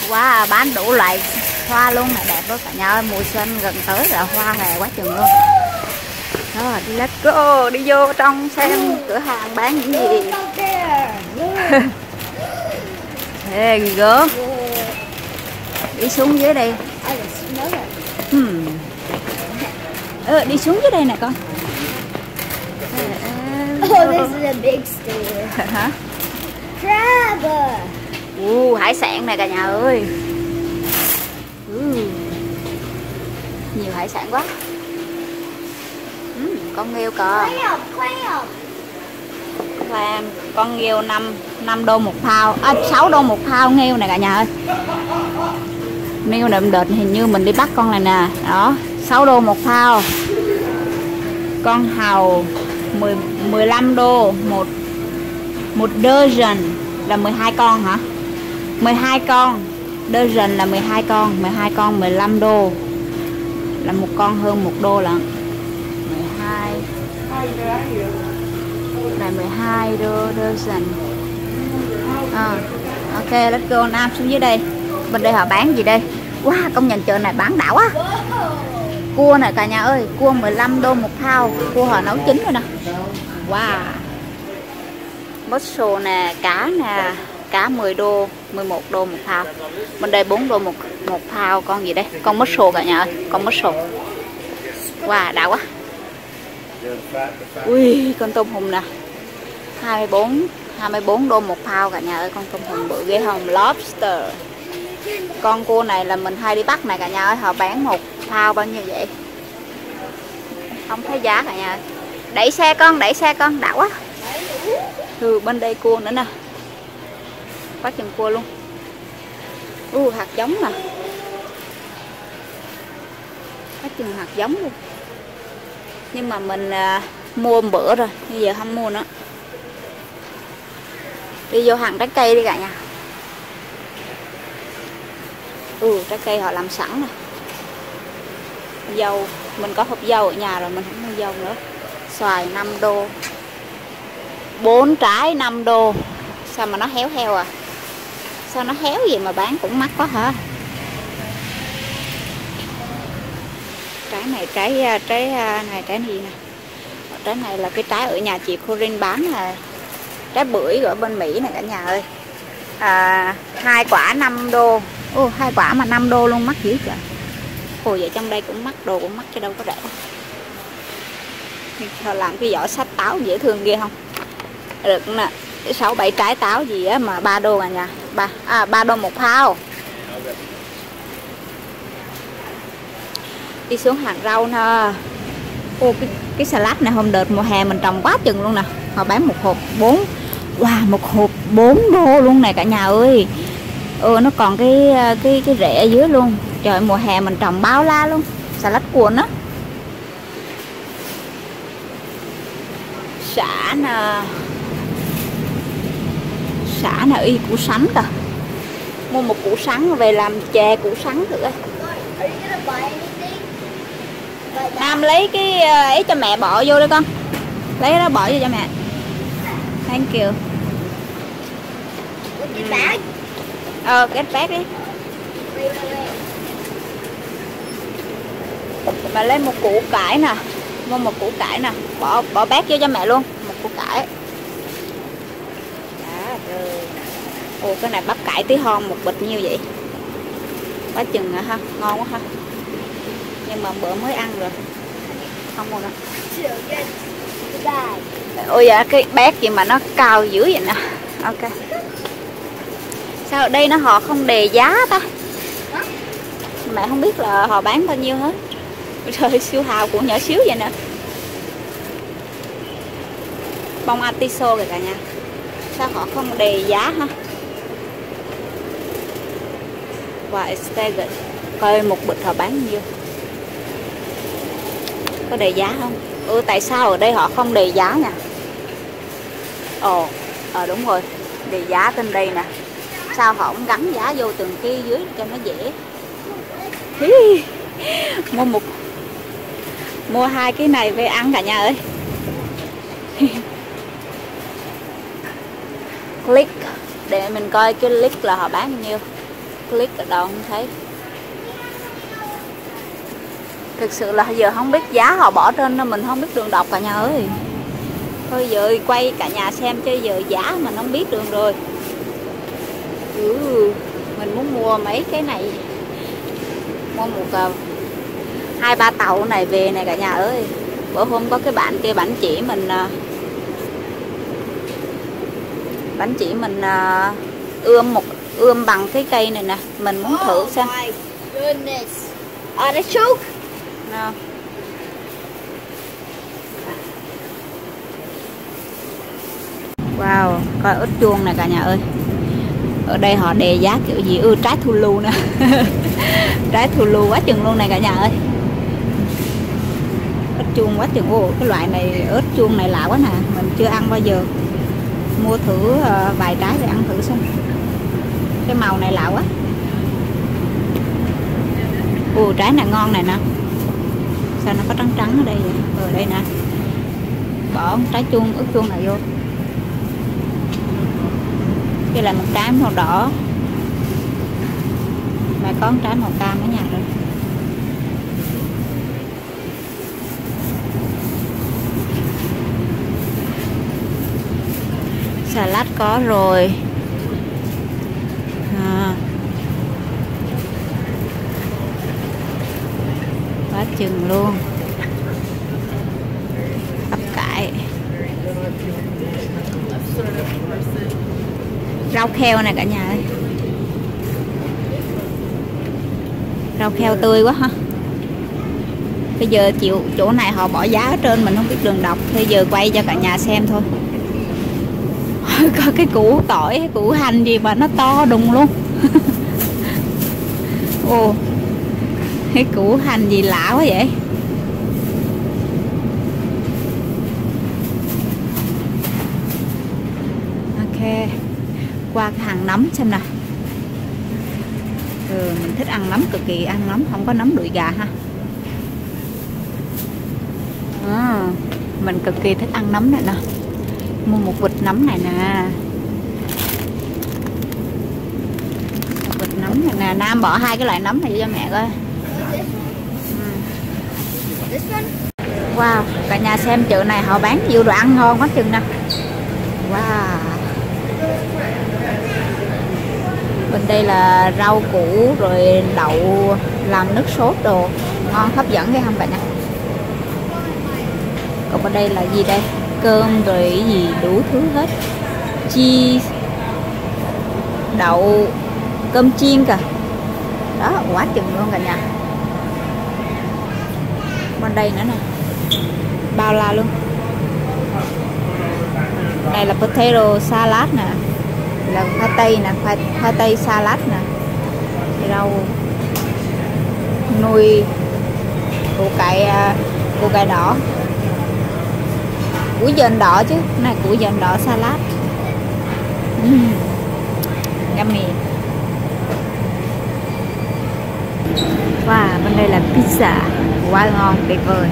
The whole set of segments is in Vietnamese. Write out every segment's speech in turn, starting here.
Wow, bán đủ loại hoa luôn này, đẹp quá cả nhà ơi. Mùa xuân gần tới là hoa hè quá chừng luôn. Rồi đi, let's go, đi vô trong xem cửa hàng bán những gì. Ê, gì gớm. Đi xuống dưới đây. Đi xuống dưới đây nè con. Oh, this is a big store. Hả? Crab. Hải sản này cả nhà ơi. Nhiều hải sản quá. Con nghêu cờ. Clam, con nghêu 5 đô một phao, 6 đô một phao nghêu này cả nhà ơi. Nghêu này đợt hình như mình đi bắt con này nè, đó, 6 đô một phao. Con hàu 15 đô một dozen là 12 con hả? 12 con. Dozen là 12 con, 12 con 15 đô. Là một con hơn 1 đô lận. 12. Này 12 đô dozen. Ok, let's go. Nam xuống dưới đây. Bên đây họ bán gì đây? Wow, công nhận chợ này bán đảo á. Cua này cả nhà ơi, cua 15 đô một thao. Cua họ nấu chín rồi nè. Wow. Mussel nè, cá nè, cá 10 đô, 11 đô một thao. Bên đây 4 đô một thao. Con gì đây? Con mussel cả nhà ơi, con mussel. Wow, đã quá. Ui, con tôm hùm nè. 24 đô một thao cả nhà ơi, con tôm hùm bự ghê không? Lobster. Con cua này là mình hay đi bắt này cả nhà ơi, họ bán một thao bao nhiêu vậy? Không thấy giá cả nhà ơi. Đẩy xe con, đã quá. Bên đây cua nữa nè. Quá chừng cua luôn. Hạt giống nè. Quá chừng hạt giống luôn. Nhưng mà mình mua một bữa rồi, bây giờ không mua nữa. Đi vô hàng trái cây đi cả nhà. Trái cây họ làm sẵn nè. Dâu, mình có hộp dâu ở nhà rồi, mình không mua dâu nữa. Xoài 5 đô. 4 trái 5 đô. Sao mà nó héo heo à? Sao nó héo gì mà bán cũng mắc quá hả? Trái này trái gì nè. Trái này là cái trái ở nhà chị Corinne bán là trái bưởi ở bên Mỹ này cả nhà ơi. 2 quả 5 đô. 2 quả mà 5 đô luôn, mắc dữ trời. Vậy trong đây cũng mắc, đồ cũng mắc chứ đâu có rẻ. Họ làm cái vỏ sách táo dễ thương ghê không? Được nè, 6-7 trái táo gì á mà 3 đô cả nhà. 3 đô một thao. Đi xuống hàng rau nè. Cái salad này hôm đợt mùa hè mình trồng quá chừng luôn nè. Họ bán một hộp 4. Wow, một hộp 4 đô luôn này cả nhà ơi. Nó còn cái rễ ở dưới luôn. Trời, mùa hè mình trồng bao la luôn. Salad cuốn á. Sả nè, củ sắn kìa. Mua một củ sắn về làm chè củ sắn thử coi. Nam lấy cái ấy cho mẹ bỏ vô đây con. Lấy cái đó bỏ vô cho mẹ. Thank you. Get back đi. Mà lấy một củ cải nè. Mua một củ cải nè. Bỏ bát vô cho mẹ luôn. Một củ cải. Rồi. Cái này bắp cải tí hon một bịch nhiêu vậy? Quá chừng à ha. Ngon quá ha. Nhưng mà bữa mới ăn rồi. Không mua nữa. Ôi dạ, cái bát gì mà nó cao dữ vậy nè. Ok. Sao ở đây họ không đề giá ta? Mẹ không biết là họ bán bao nhiêu hết. Trời, siêu hào của nhỏ xíu vậy nè. Bông atiso kìa cả nhà. Sao họ không đề giá ha? Và Esteget. Coi một bịch họ bán nhiêu. Có đề giá không? Tại sao ở đây họ không đề giá nha? Đúng rồi. Đề giá trên đây nè. Sao họ không gắn giá vô từng cái dưới cho nó dễ. Mua 2 cái này về ăn cả nhà ơi. Click. Để mình coi cái click là họ bán bao nhiêu. click ở đâu không thấy. Thực sự là giờ không biết giá họ bỏ trên nên mình không biết đường đọc cả nhà ơi. Thôi giờ quay cả nhà xem chứ giờ giá mình không biết đường rồi. Mình muốn mua mấy cái này, mua một 2-3 tàu này về này cả nhà ơi. Bữa hôm có cái bạn kia bạn chỉ mình ươm bằng cái cây này nè, mình muốn thử xem. Oh my goodness. Artichoke? No. Wow, coi ớt chuông này cả nhà ơi. Ở đây họ đề giá kiểu gì? Trái thu lu nè. Trái thu lu quá chừng luôn này cả nhà ơi. Ớt chuông quá chừng. Ồ, cái loại này ớt chuông này lạ quá nè, mình chưa ăn bao giờ. Mua thử vài trái để ăn thử xem. Cái màu này lạ quá. Ồ, trái này ngon này nè. Sao nó có trắng trắng ở đây vậy? Ở đây nè. Bỏ trái chuông, ớt chuông này vô. Đây là một trái màu đỏ. Mà có một trái màu cam ở nhà rồi. Salad có rồi. Quá chừng luôn. Bắp cải. Rau keo này cả nhà ơi. Rau keo tươi quá ha. Bây giờ chỗ này họ bỏ giá ở trên mình không biết đường đọc. Bây giờ quay cho cả nhà xem thôi. Có cái củ tỏi, củ hành gì mà nó to đùng luôn. Ồ, cái củ hành gì lạ quá vậy. Ok, qua cái hàng nấm xem nè. Mình thích ăn nấm, cực kỳ ăn nấm, không có nấm đùi gà ha. Mình cực kỳ thích ăn nấm này nè. Mua một bịch nấm này nè. Một bịch nấm này nè. Nam bỏ 2 cái loại nấm này cho mẹ coi. Wow, cả nhà xem chợ này họ bán nhiều đồ ăn ngon quá chừng nè. Wow. Bên đây là rau củ rồi đậu làm nước sốt đồ ngon hấp dẫn cái không cả nhà. Còn bên đây là gì đây? Cơm rồi cái gì đủ thứ hết. Cheese, đậu, cơm chiên kìa. Đó, quá chừng luôn cả nhà. Bên đây nữa nè. Bao la luôn. Đây là potato salad nè. Là khoai tây nè, khoai tây salad nè. Rau nuôi, củ cải đỏ. Củ dền đỏ chứ, này củ dền đỏ salad. Yummy. Wow, bên đây là pizza, quá ngon, tuyệt vời.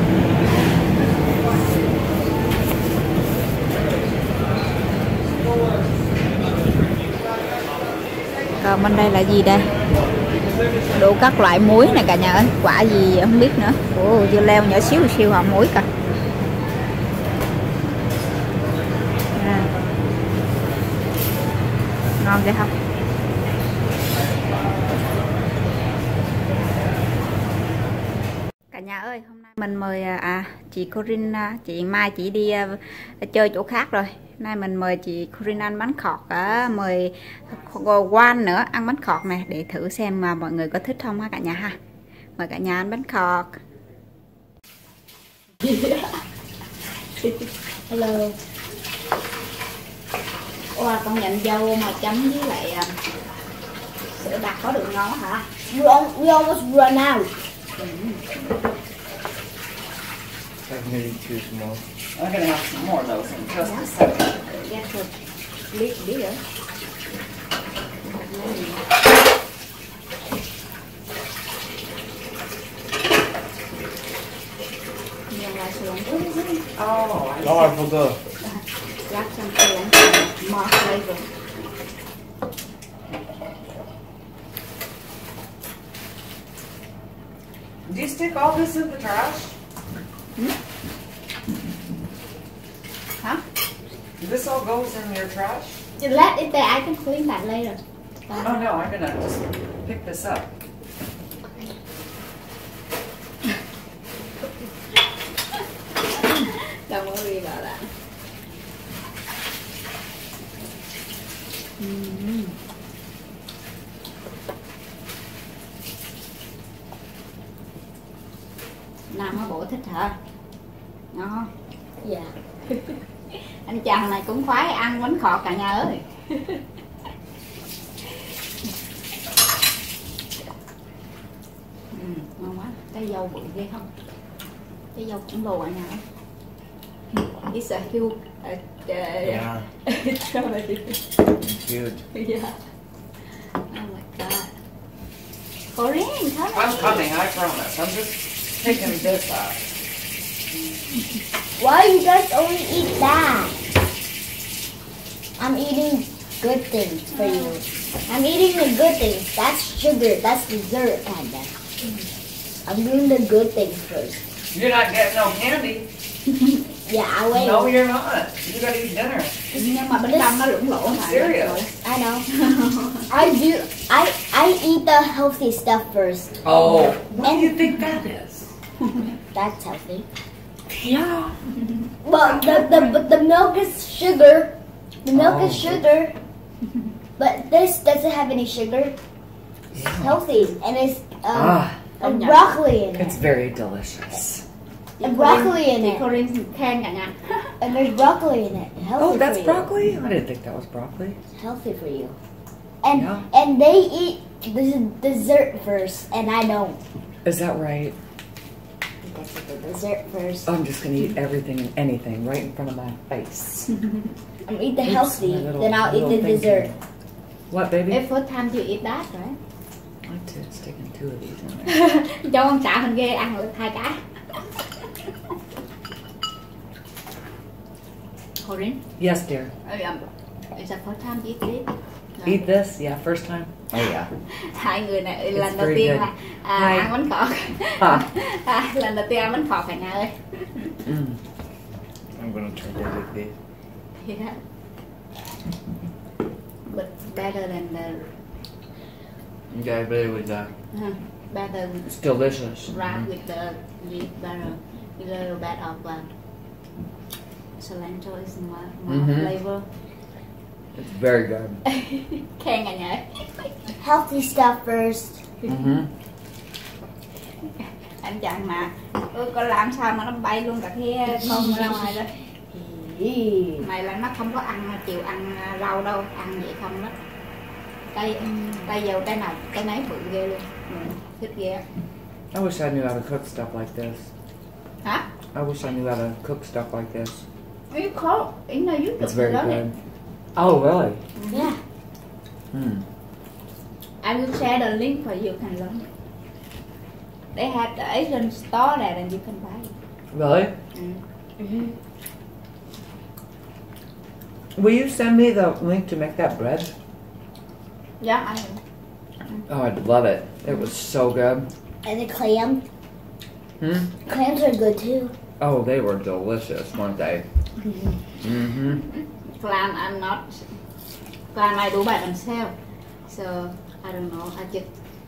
Còn bên đây là gì đây? Đủ các loại muối này cả nhà ơi, quả gì không biết nữa. Ồ, dưa leo nhỏ xíu xíu họ muối cả. Ngon vậy không? Cả nhà ơi, hôm nay mình mời chị Corinne, chị Mai chị đi chơi chỗ khác rồi. Nay mình mời chị Corinne ăn bánh khọt, mời Juan nữa ăn bánh khọt này để thử xem mà mọi người có thích không ha cả nhà ha. Mời cả nhà ăn bánh khọt. Hello. Wow, con nhận dâu mà chấm với lại sữa đặc có đường ngon hả? We almost run out. Maybe too small. I'm gonna have some more of those in just a second. Ghét thôi. Biết rồi. Nhiều loại xuống. Oh, Oh, I forgot. Rắc some xuống. More flavor. Do you stick all this in the trash? Hả? This all goes in your trash? You let it there. I can clean that later. Oh no, I'm gonna just pick this up. Don't worry about that. Nam hả bộ thích hả? Ngon không? Yeah. Anh chàng này cũng khoái ăn bánh khọt cả nhà ơi. Ngon quá. Cái dâu bự ghê không? Cái dâu cũng lồ cả nhà ơi. It's a huge Yeah. strawberry. Huge. Yeah. Oh my god. Korean, come I'm coming, I promise. I'm just taking this out. Why you guys only eat that? I'm eating good things for you. I'm eating the good things. That's sugar. That's dessert, Panda. I'm doing the good things first. You're not getting no candy. Yeah, I will. No, you're not. You gotta eat dinner. Nhưng mà bánh canh nó lủng lỗ hả? Serious. I know. I do. I eat the healthy stuff first. Oh, what do you think that is? That's healthy. Yeah. But the milk is sugar. The milk is sugar. But this doesn't have any sugar. It's healthy and it's and broccoli in It's it. very delicious. And broccoli in Chị it. Korean khen cả nhà. And there's broccoli in it. Healthy Oh, that's for you. broccoli? I didn't think that was broccoli. Healthy for you. And Yeah. and they eat the dessert first, and I don't. Is that right? That's the dessert first. I'm just gonna eat everything and anything right in front of my face. I'm eat the Oops, healthy, my little- then I'll eat little the thing dessert. here. What, baby? If first time you eat that, right? I'm sticking two of these in there. Cho con xạ hình ghê ăn được 2 cái. Korean? Yes, dear. It's the first time you eat this. No. Eat this? Yeah, first time? Oh, yeah. Hai người này It's lần đầu very tiên good. là Hi. ăn bánh khọt. Lần đầu tiên ăn bánh khọt cả nhà ơi. Mm. I'm gonna try to like this. Yeah. But better than the Yeah, I bet it was that. better It's delicious. wrap with the butter, with a little bit of cilantro is more flavor. It's very good. Khen cả nhà ơi. Healthy stuff first. Mm-hmm. Anh chàng mà con làm sao mà nó bay luôn cả cái con ra ngoài đó. Này là nó không có ăn chịu ăn rau đâu, ăn vậy không đó. Tay dầu tay nào tay nấy bự ghê luôn. Thích ghê. I wish I knew how to cook stuff like this. Hả? I wish I knew how to cook stuff like this. You cook, you know you It's very learn good. it. Oh, really? Yeah. Hmm. I will share the link for you can learn it. They have the Asian store there and you can buy it. Really? Mm. Will you send me the link to make that bread? Yeah, I will. Oh, I'd love it. It was so good. And the clam. Hmm? Clams are good too. Oh, they were delicious, weren't they? Mm-hmm. Clam I'm not. Clam I do by myself. So I don't know. I just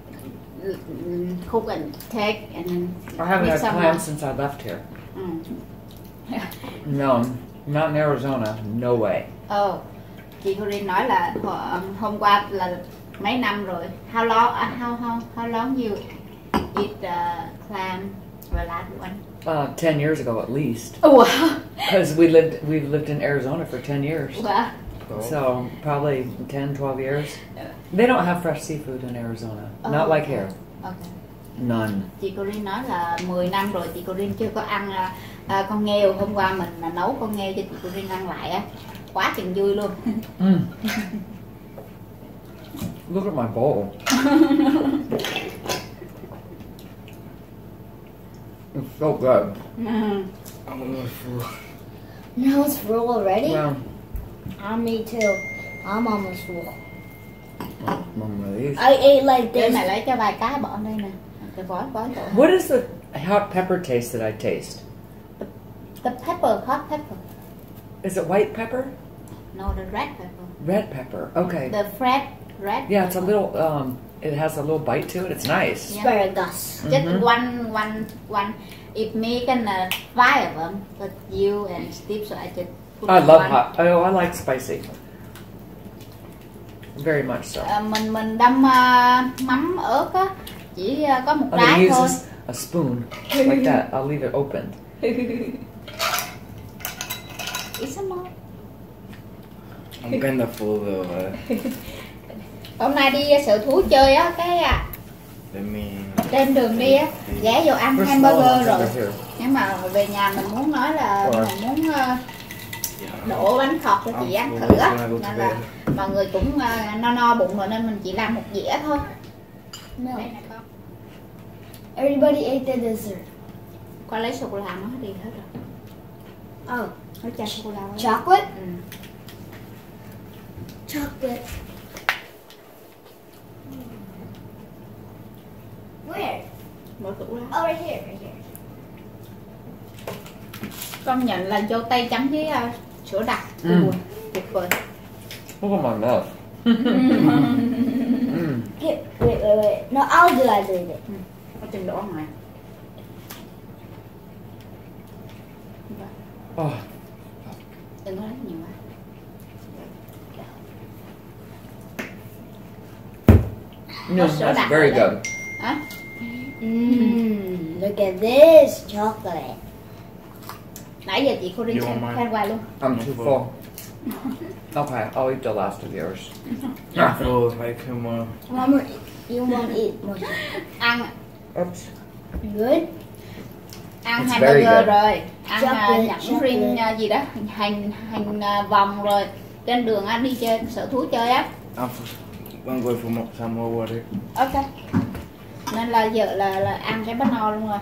cook and take and then I haven't make had some clams since I left here. Mm. No, not in Arizona. No way. Oh, chị Corinne nói là hôm qua là mấy năm rồi. How long? How long you eat clam the last one? 10 years ago at least. Oh, wow. Because we've lived in Arizona for 10 years. Wow. So probably 10, 12 years. They don't have fresh seafood in Arizona. Not like here. Okay. None. Chị Corinne nói là 10 năm rồi chị Corinne chưa có ăn con nghêu. Hôm qua mình nấu con nghêu cho chị Corinne ăn lại á. Quá chừng vui luôn. Mm. Look at my bowl. It's so good. Mm. I'm almost full. Now it's full already? Well, Me too. I'm almost full. one of these. I ate like Để this. mày lấy cho vài cái bỏ đây nè. Cái gói tổ. What is the hot pepper taste that I taste? The pepper, hot pepper. Is it white pepper? No, the red pepper. Red pepper. Okay. The red. Yeah, it's a little. It has a little bite to it. It's nice. Yeah. Asparagus. Just one. If me can 5 of them, but you and Steve, so I just put I love one. hot. Oh, I like spicy. Very much so. Mình đâm mắm ớt á, chỉ có một I'm gonna trái use thôi. a spoon like that. I'll leave it open. It's a more. I'm kind of full though. Hôm nay đi sở thú chơi á, cái Let me. trên đường đi á, ghé vô ăn We're small hamburger ones rồi. over here. Nhưng mà về nhà mình muốn nói là Rồi. mình muốn đổ bánh khọt cho chị ăn thử á, nên là mọi người cũng no bụng rồi nên mình chỉ làm một dĩa thôi. No. Đây nè con. Everybody ate the dessert. Con lấy sô cô la nó đi hết rồi. Oh, Nó cho sô cô la. chocolate? Ừ. Chocolate. Where? Mở tủ ra. Oh, right here, right here. Con nhận là dâu tây chấm với sữa đặc. Ừ. Tuyệt vời. Look at my mouth. Get, wait. No, I'll do it. Có chừng đổ ngoài. Oh, Đừng có lấy nhiều quá. no, sữa that's đặc very ở đây. good. Hả? Look at this chocolate. Nãy giờ chị cô đi You want mine? khen hoài luôn. I'm too full. Okay, I'll eat the last of yours. I'm full. Like more. Mama, you want to eat more? Ăn Oops. Good? ăn It's very hamburger good. rồi, ăn Chocolate, nhẫn chocolate. riêng gì đó, hành vòng rồi. Trên đường anh đi chơi sở thú chơi á. I'm going for some more water. Ok. Nên là giờ là ăn cái bánh no luôn rồi.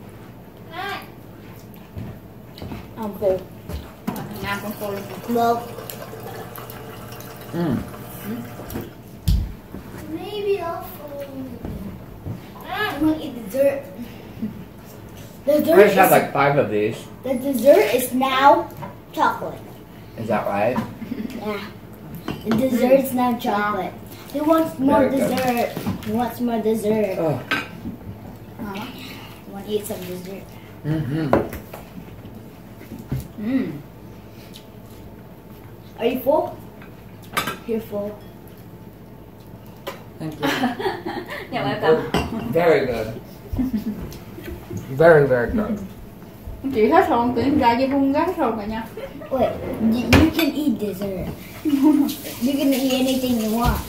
I'm full. Nam con cô luôn. Milk. Mm. Maybe I'll I want to eat dessert. The I dessert just had is, like 5 of these. the dessert is now chocolate. Is that right? Yeah. The dessert is now chocolate. Who wants more Very good. dessert? Who wants more dessert? Oh. Ngon lắm. Want to eat some dessert? Mm-hmm. Are you full? You're full. Thank you. Dạ welcome. Very good. Very, very good. Chị hết rồi, tự nhiên ra với bún gác rồi cả nha. Wait, you can eat dessert. You can eat anything you want.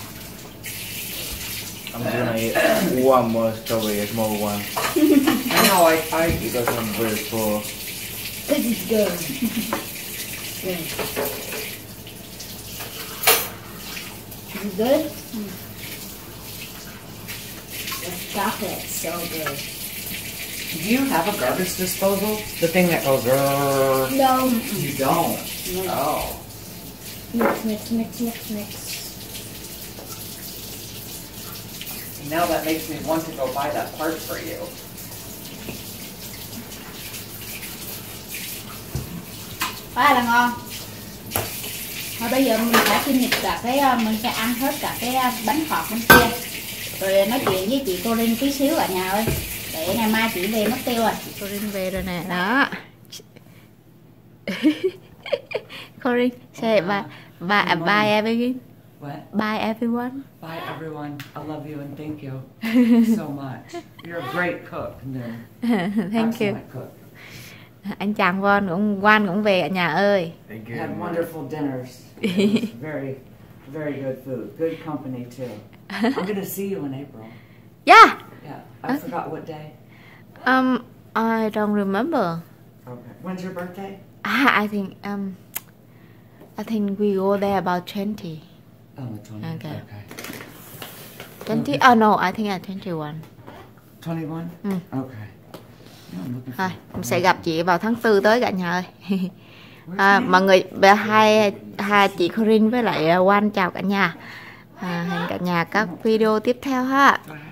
I'm gonna eat one more strawberry, a small one, I know, I because I'm very full. Because it's good. Good. Is it good? The chocolate's so good. Do you have a garbage disposal? The thing that goes. No. You don't. Oh. Mix. Now that makes me want to go buy that part for you. Quá là ngon. Thôi bây giờ mình sẽ finish cả cái mình sẽ ăn hết cả cái bánh khọt bên kia. Rồi nói chuyện với chị Corinne tí xíu cả nhà ơi. Để ngày mai chị về mất tiêu rồi. Chị Corinne về rồi nè, đó. Corinne, say bye everyone. What? Bye everyone. Bye, everyone. I love you and thank you so much. You're a great cook. Thank you. Excellent cook. Anh chàng Quan cũng về cả nhà ơi. Thank you. Had wonderful dinners. It was very, very good food. Good company too. I'm gonna see you in April. Yeah. Yeah, I forgot what day. I don't remember. Okay. When's your birthday? I think we go there about 20. Oh, the 20th. Okay. Okay. 20? Oh no, I think at 21. 21? Mm. Okay. Yeah, I'm looking Thôi, for mình sẽ gặp chị vào tháng 4 tới cả nhà ơi. Mọi người, hai chị Corinne với lại Quan chào cả nhà. Hẹn cả nhà các video tiếp theo ha. Bye.